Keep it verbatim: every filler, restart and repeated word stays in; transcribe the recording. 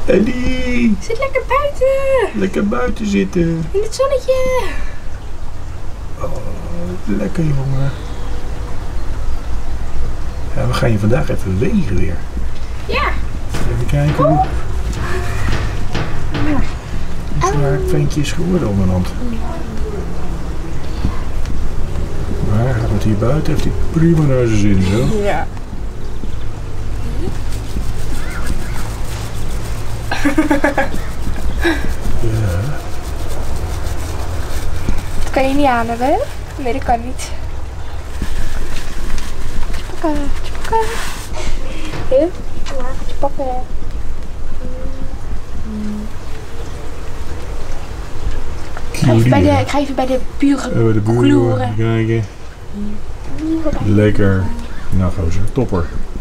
Ellie! Zit lekker buiten. Lekker buiten zitten. In het zonnetje. Oh, lekker jongen. Ja, we gaan je vandaag even wegen weer. Ja. Even kijken hoe zwaar het ventje is geworden om mijn hand. Maar gaat het hier buiten, heeft hij prima naar zijn zin zo. Ja. Ja. Dat kan je niet aan hebben, hè? Nee, dat kan niet. Pakken, pakken. Ja, ja, pakken. Ik ga even bij de, ik ga even bij de buren Even de buren kloeren. kijken. Lekker. Nou gozer, topper.